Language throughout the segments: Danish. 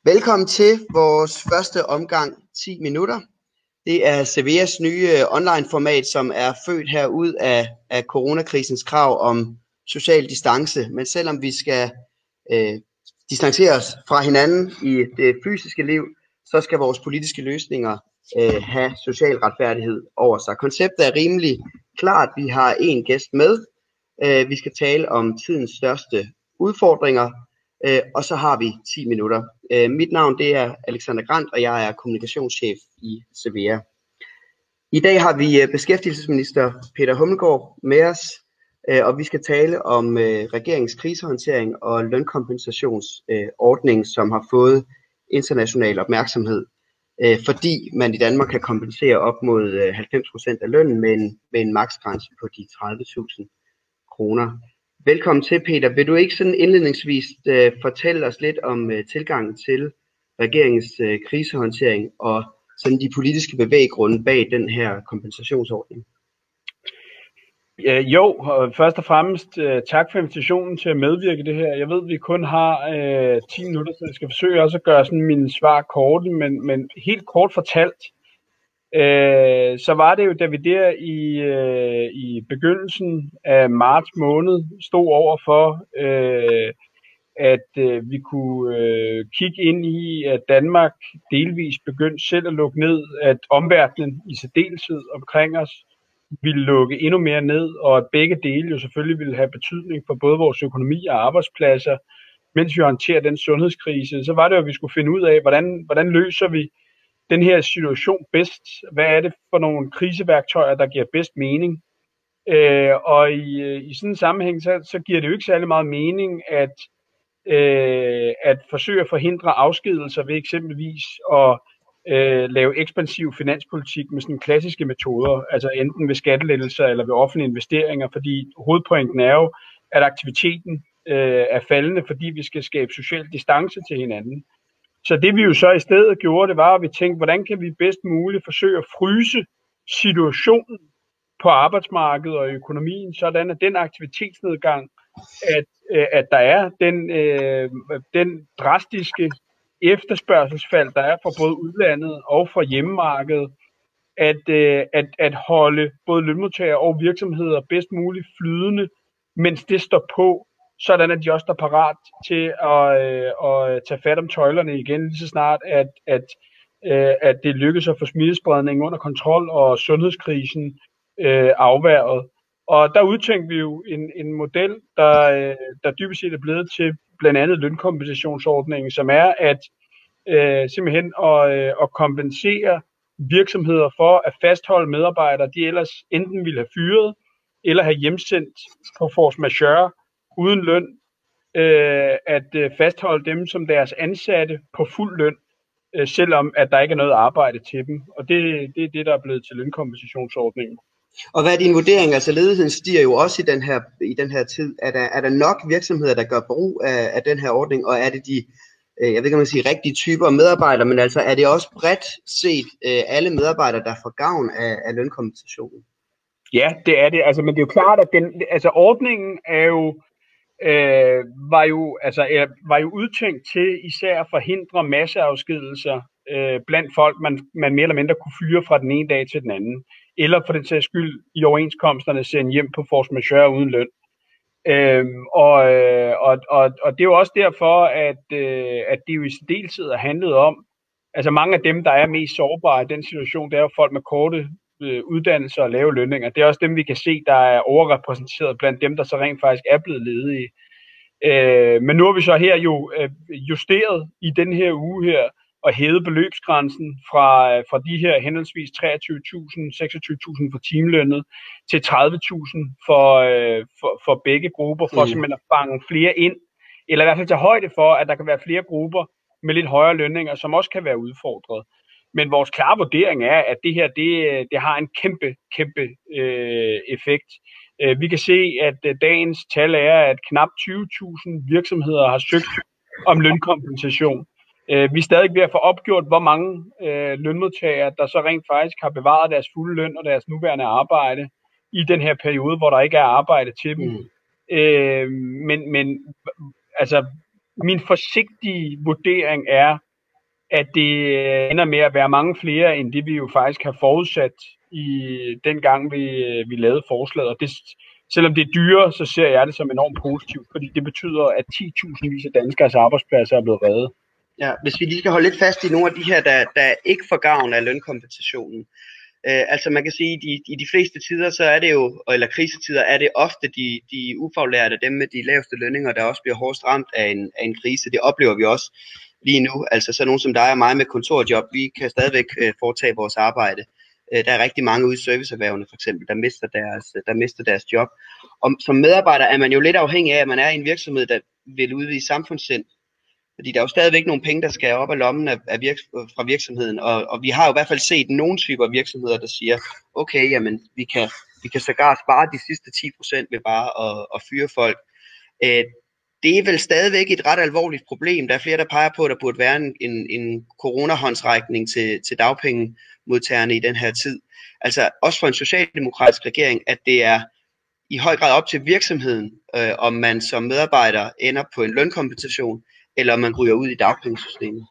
Velkommen til vores første omgang 10 minutter. Det er Seveas nye online-format, som er født herud af coronakrisens krav om social distance. Men selvom vi skal distancere os fra hinanden i det fysiske liv, så skal vores politiske løsninger have social retfærdighed over sig. Konceptet er rimelig klart. Vi har en gæst med. Vi skal tale om tidens største udfordringer. Og så har vi 10 minutter. Mit navn det er Alexander Grant, og jeg er kommunikationschef i Sevea. I dag har vi beskæftigelsesminister Peter Hummelgaard med os, og vi skal tale om regeringens krisehåndtering og lønkompensationsordning, som har fået international opmærksomhed, fordi man i Danmark kan kompensere op mod 90% af lønnen med en maksgrænse på de 30.000 kroner. Velkommen til, Peter. Vil du ikke sådan indledningsvis fortælle os lidt om tilgangen til regeringens krisehåndtering og sådan de politiske bevæggrunde bag den her kompensationsordning? Jo, først og fremmest tak for invitationen til at medvirke i det her. Jeg ved, at vi kun har 10 minutter, så jeg skal forsøge også at gøre sådan mine svar korte, men helt kort fortalt, så var det jo, da vi der i begyndelsen af marts måned stod over for, at vi kunne kigge ind i, at Danmark delvis begyndte selv at lukke ned, at omverdenen i særdeleshed omkring os ville lukke endnu mere ned, og at begge dele jo selvfølgelig ville have betydning for både vores økonomi og arbejdspladser, mens vi håndterer den sundhedskrise. Så var det jo, at vi skulle finde ud af, hvordan løser vi den her situation bedst? Hvad er det for nogle kriseværktøjer, der giver bedst mening? Og i sådan en sammenhæng, så giver det jo ikke særlig meget mening at forsøge at forhindre afskedigelser ved eksempelvis at lave ekspansiv finanspolitik med sådan klassiske metoder, altså enten ved skattelettelser eller ved offentlige investeringer, fordi hovedpointen er jo, at aktiviteten er faldende, fordi vi skal skabe social distance til hinanden. Så det vi jo så i stedet gjorde, det var, at vi tænkte, hvordan kan vi bedst muligt forsøge at fryse situationen på arbejdsmarkedet og økonomien, sådan at den aktivitetsnedgang, at der er den drastiske efterspørgselsfald, der er fra både udlandet og fra hjemmemarkedet, at holde både lønmodtagere og virksomheder bedst muligt flydende, mens det står på, sådan at de også er parat til at tage fat om tøjlerne igen, lige så snart, at det lykkes at få smittespredningen under kontrol og sundhedskrisen afværget. Og der udtænkte vi jo en model, der dybest set er blevet til blandt andet lønkompensationsordningen, som er at simpelthen at kompensere virksomheder for at fastholde medarbejdere, de ellers enten ville have fyret eller have hjemsendt på force majeure uden løn, at fastholde dem som deres ansatte på fuld løn, selvom at der ikke er noget arbejde til dem. Og det er det, der er blevet til lønkompensationsordningen. Og hvad er din vurdering? Altså ledigheden stiger jo også i den her tid. Er der nok virksomheder, der gør brug af den her ordning, og er det de, jeg ved ikke om man siger rigtige typer medarbejdere, men altså er det også bredt set alle medarbejdere, der får gavn af lønkompensationen? Ja, det er det. Altså, men det er jo klart, at ordningen er jo var jo udtænkt til især at forhindre masseafskedigelser blandt folk, man mere eller mindre kunne fyre fra den ene dag til den anden, eller for den sags skyld i overenskomsterne sende hjem på force majeure uden løn. Og det er jo også derfor, at det jo i særdeleshed har handlet om, altså mange af dem, der er mest sårbare i den situation, det er jo folk med korte uddannelser og lave lønninger. Det er også dem, vi kan se, der er overrepræsenteret blandt dem, der så rent faktisk er blevet ledige. Men nu har vi så her jo justeret i den her uge her, og hævet beløbsgrænsen fra de her henholdsvis 23.000, 26.000 for timelønnet til 30.000 for begge grupper, for simpelthen at fange flere ind, eller i hvert fald tage højde for, at der kan være flere grupper med lidt højere lønninger, som også kan være udfordret. Men vores klare vurdering er, at det her det har en kæmpe effekt. Vi kan se, at dagens tal er, at knap 20.000 virksomheder har søgt om lønkompensation. Vi er stadig ved at få opgjort, hvor mange lønmodtagere, der så rent faktisk har bevaret deres fulde løn og deres nuværende arbejde i den her periode, hvor der ikke er arbejde til dem. Men altså, min forsigtige vurdering er, at det ender med at være mange flere, end det vi jo faktisk har forudsat i den gang, vi lavede forslaget. Og det, selvom det er dyrere, så ser jeg det som enormt positivt, fordi det betyder, at 10.000 af danskers arbejdspladser er blevet reddet. Ja, hvis vi lige skal holde lidt fast i nogle af de her, der ikke får gavn af lønkompensationen. Altså man kan sige, at i de fleste tider, så er det jo, eller krisetider, er det ofte de ufaglærte, dem med de laveste lønninger, der også bliver hårdest ramt af en krise. Det oplever vi også lige nu. Altså så nogen som dig og mig med kontorjob, vi kan stadigvæk foretage vores arbejde. Der er rigtig mange ude i serviceerhvervene for eksempel, der mister deres job. Og som medarbejder er man jo lidt afhængig af, at man er i en virksomhed, der vil udvise samfundssind. Fordi der er jo stadigvæk nogle penge, der skal op af lommen fra virksomheden, og vi har jo i hvert fald set nogle typer virksomheder, der siger, okay, jamen, vi kan sågar spare de sidste 10% ved bare at fyre folk. Det er vel stadigvæk et ret alvorligt problem. Der er flere, der peger på, at der burde være en coronahåndsrækning til dagpengemodtagerne i den her tid. Altså også for en socialdemokratisk regering, at det er i høj grad op til virksomheden, om man som medarbejder ender på en lønkompensation, eller om man ryger ud i dagpengesystemet.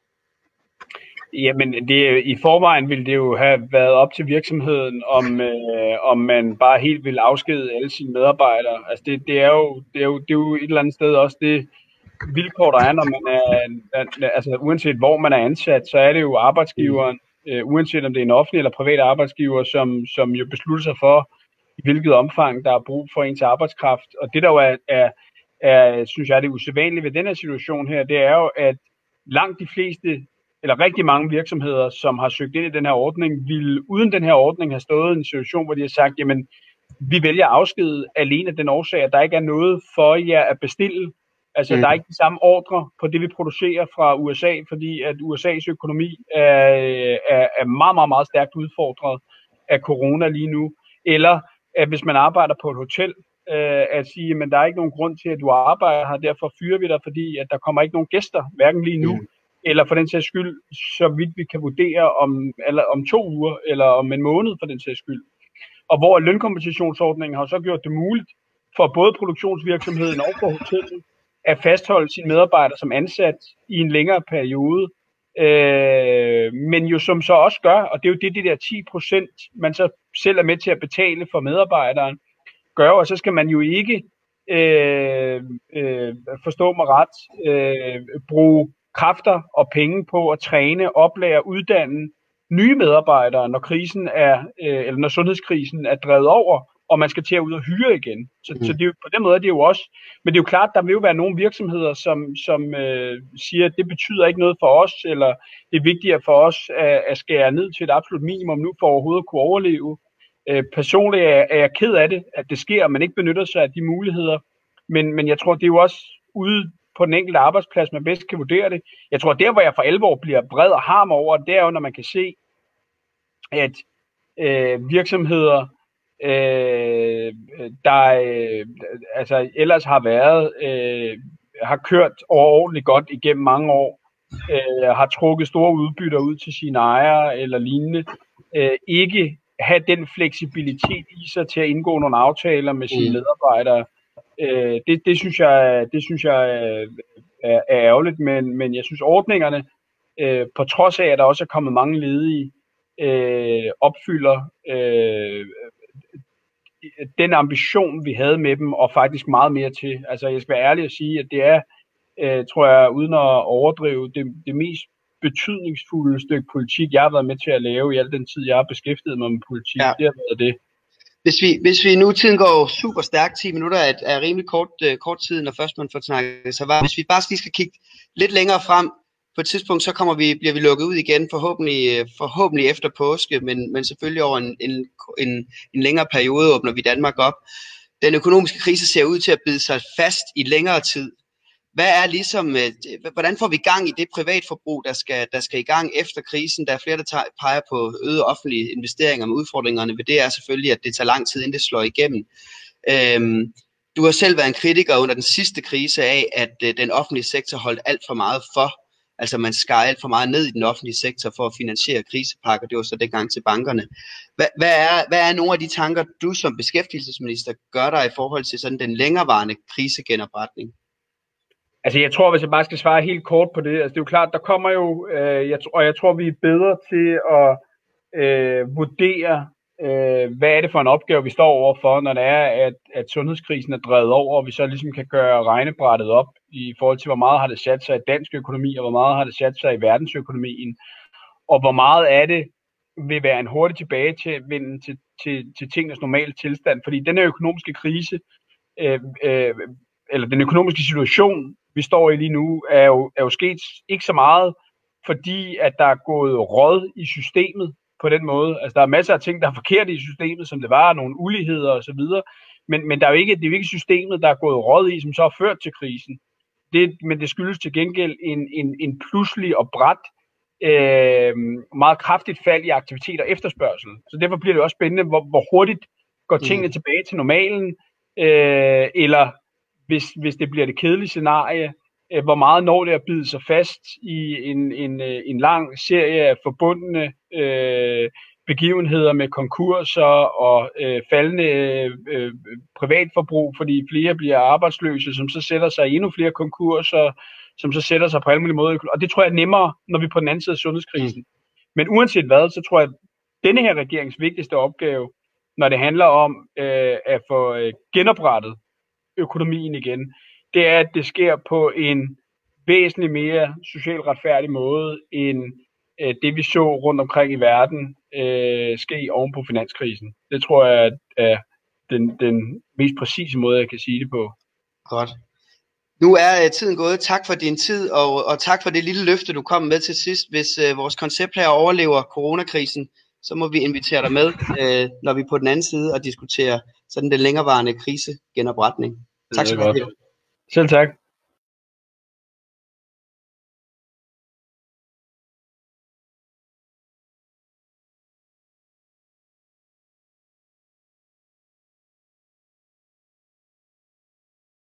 Jamen, i forvejen ville det jo have været op til virksomheden, om man bare helt vil afskedige alle sine medarbejdere. Altså, det er jo et eller andet sted også det vilkår, der er, når man er, altså uanset hvor man er ansat, så er det jo arbejdsgiveren, uanset om det er en offentlig eller privat arbejdsgiver, som jo beslutter sig for, i hvilket omfang der er brug for ens arbejdskraft. Og det der jo synes jeg, det usædvanlige ved den her situation her, det er jo, at langt de fleste, eller rigtig mange virksomheder, som har søgt ind i den her ordning, ville uden den her ordning have stået i en situation, hvor de har sagt, jamen, vi vælger at afskede alene af den årsag, at der ikke er noget for jer at bestille. Altså, der er ikke de samme ordre på det, vi producerer fra USA, fordi at USA's økonomi er meget, meget, meget stærkt udfordret af corona lige nu. Eller at hvis man arbejder på et hotel, at sige, men der er ikke nogen grund til, at du arbejder her, derfor fyrer vi dig, fordi at der kommer ikke nogen gæster, hverken lige nu, eller for den sags skyld, så vidt vi kan vurdere om 2 uger, eller om en måned for den sags skyld. Og hvor lønkompensationsordningen har så gjort det muligt for både produktionsvirksomheden og for hotellet at fastholde sine medarbejdere som ansat i en længere periode, men jo som så også gør, og det er jo det, de der 10%, man så selv er med til at betale for medarbejderen, gør, og så skal man jo ikke forstå mig ret, bruge kræfter og penge på at træne, oplære, uddanne nye medarbejdere, når krisen eller når sundhedskrisen er drevet over, og man skal til at ud og hyre igen. Så det er jo, på den måde er det jo også, men det er jo klart, der vil jo være nogle virksomheder, som siger, at det betyder ikke noget for os, eller det er vigtigere for os at skære ned til et absolut minimum nu for overhovedet at kunne overleve. Personligt er jeg ked af det, at det sker, og man ikke benytter sig af de muligheder, men jeg tror, det er jo også ude på den enkelte arbejdsplads, man bedst kan vurdere det. Jeg tror, der hvor jeg for alvor bliver vred og harm over, det er jo, når man kan se, at virksomheder, der altså ellers har været, har kørt overordentligt godt igennem mange år, har trukket store udbytter ud til sine ejere eller lignende, ikke have den fleksibilitet i sig til at indgå nogle aftaler med sine medarbejdere. Det synes jeg er ærgerligt, men jeg synes ordningerne, på trods af at der også er kommet mange ledige, opfylder den ambition vi havde med dem, og faktisk meget mere til. Altså jeg skal være ærlig at sige, at det er, tror jeg, uden at overdrive, det mest betydningsfulde stykke politik, jeg har været med til at lave i al den tid, jeg har beskæftiget mig med politik. Ja. Det har været det. Hvis vi nu, tiden går super stærkt, 10 minutter er rimelig kort tid, når først man får snakket sig varmt. Hvis vi bare lige skal kigge lidt længere frem, på et tidspunkt, så bliver vi lukket ud igen, forhåbentlig efter påske, men selvfølgelig over en længere periode åbner vi Danmark op. Den økonomiske krise ser ud til at bide sig fast i længere tid. Hvordan får vi gang i det privatforbrug, der skal i gang efter krisen? Der er flere, der peger på øgede offentlige investeringer, med udfordringerne ved det er selvfølgelig, at det tager lang tid, inden det slår igennem. Du har selv været en kritiker under den sidste krise af, at den offentlige sektor holdt alt for meget for. Altså man skar alt for meget ned i den offentlige sektor for at finansiere krisepakker. Det var så dengang til bankerne. Hvad er nogle af de tanker, du som beskæftigelsesminister gør dig i forhold til sådan den længerevarende krisegenopretning? Altså jeg tror, hvis jeg bare skal svare helt kort på det, altså det er jo klart, der kommer jo, jeg tror vi er bedre til at vurdere, hvad er det for en opgave, vi står overfor, når det er, at sundhedskrisen er drevet over, og vi så ligesom kan gøre regnebrættet op i forhold til, hvor meget har det sat sig i dansk økonomi, og hvor meget har det sat sig i verdensøkonomien, og hvor meget af det vil være en hurtig tilbagevenden til tingens normale tilstand. Fordi den her økonomiske krise, eller den økonomiske situation, vi står i lige nu, er jo sket ikke så meget, fordi at der er gået råd i systemet på den måde. Altså der er masser af ting, der er forkerte i systemet, som det var, nogle uligheder osv., men det er jo ikke systemet, der er gået råd i, som så har ført til krisen. Men det skyldes til gengæld en pludselig og brat, meget kraftigt fald i aktivitet og efterspørgsel. Så derfor bliver det også spændende, hvor hurtigt går tingene tilbage til normalen, eller hvis det bliver det kedelige scenarie, hvor meget når det at bide sig fast i en lang serie af forbundne begivenheder med konkurser og faldende privatforbrug, fordi flere bliver arbejdsløse, som så sætter sig i endnu flere konkurser, som så sætter sig på alle mulige måder. Og det tror jeg er nemmere, når vi er på den anden side af sundhedskrisen. Men uanset hvad, så tror jeg, at denne her regerings vigtigste opgave, når det handler om at få genoprettet økonomien igen, det er, at det sker på en væsentligt mere socialt retfærdig måde, end det vi så rundt omkring i verden ske oven på finanskrisen. Det tror jeg er den mest præcise måde, jeg kan sige det på. Godt. Nu er tiden gået. Tak for din tid, og tak for det lille løfte, du kom med til sidst. Hvis vores koncept her overlever coronakrisen, så må vi invitere dig med, når vi er på den anden side og diskuterer sådan den længerevarende krisegenopretning. Tak skal du have. Selv tak.